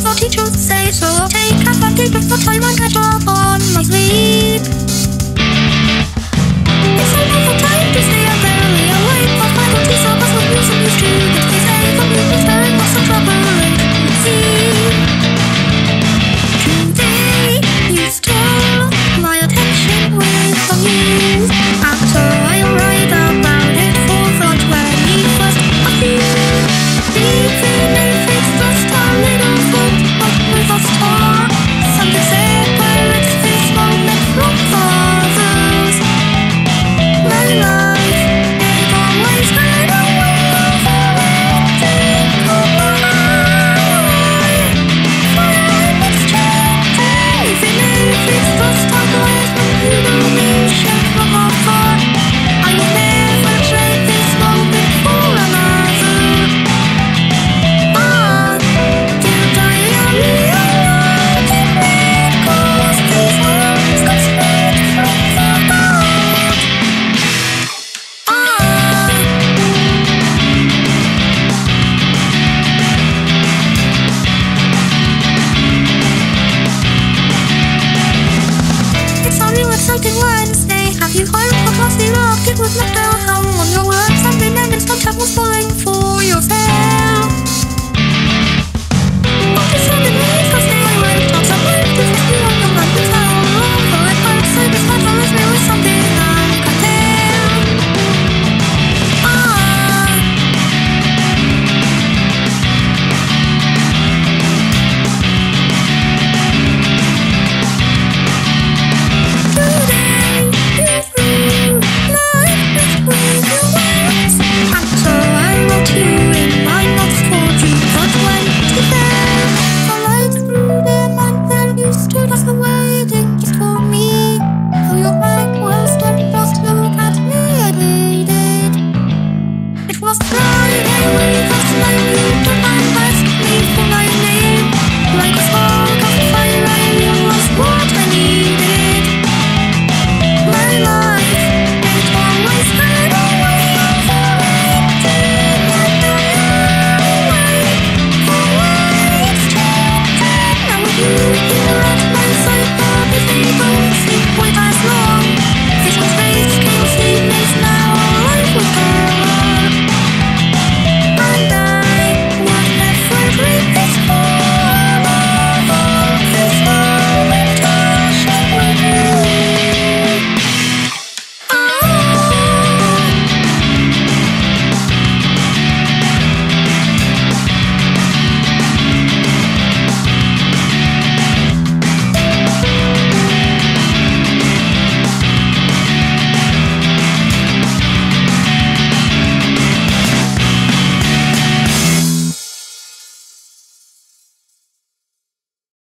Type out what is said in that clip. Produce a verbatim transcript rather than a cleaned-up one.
our teachers say, so I'll take advantage of the time and catch up on my sleep. It's another time to stay up early awake for faculties of us with news and news too. But they say the news is very much a trouble and see. Today you stole my attention with the news. After I write about it forefront when you first appeared. Even if it's just a little book, but with a star. Something separates this moment from others. My life, it always had a way of erecting on my eye. For I'm extracting, even if it's just a glass illumination from afar. I will never trade this moment for another. Ah, dear diary, I wrote in red, 'cause these words got spread from the heart. Ah. It's a real exciting Wednesday. Have you heard procrastinated? It was not down on your words. Something and instant was full